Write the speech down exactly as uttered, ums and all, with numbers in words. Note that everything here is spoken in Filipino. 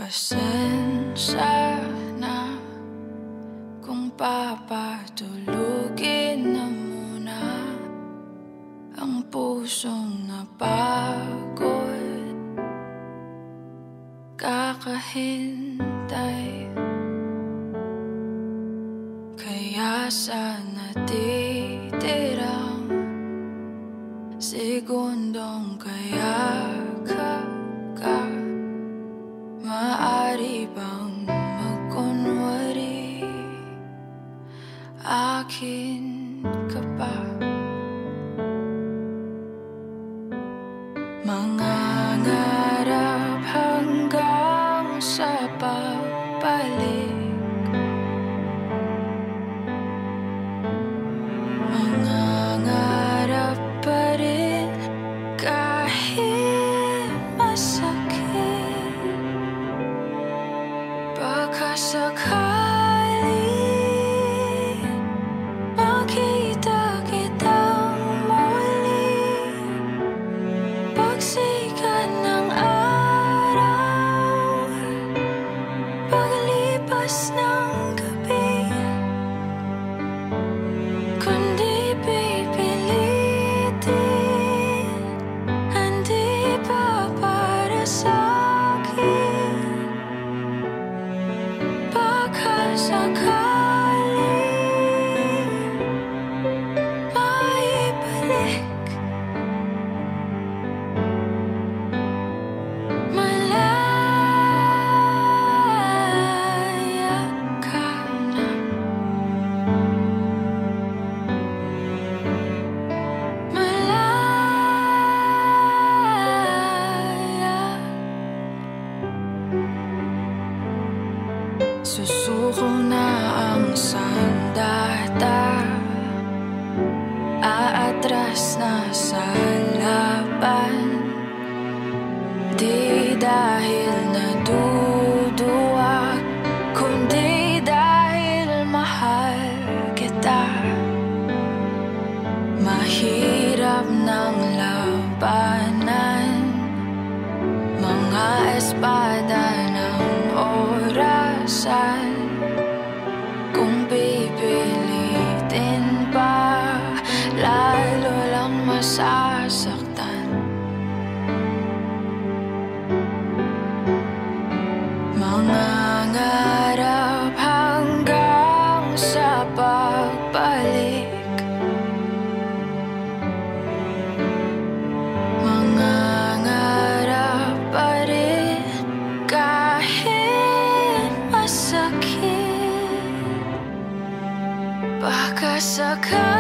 Pasensya na kung papatulugin na muna ang pusong napagod, kakahintay. Kaya sa natitirang segundong kayakap ka, maaari bang magkunwari akin ka pa? Mangangarap hanggang sa pagbalik, mangangarap pa rin kahit masakit. Baka sakali makita kitang muli, pagsikat ng araw, paglipas ng gabi. Kundi pipilitin, hindi pa para sa'kin. Baka sakali maibalik, malaya ka na. Malaya. Susuko na ang sandata, aatras na sa laban. Di dahil naduduwag, kundi dahil mahal kita. Mahirap ng labanan, mga espada ng orasan. Kung pipilitin pa, lalo lang masasaktan. Mangangarap hanggang sa pagbalik, mangangarap pa rin kahit masakit. Baka sakali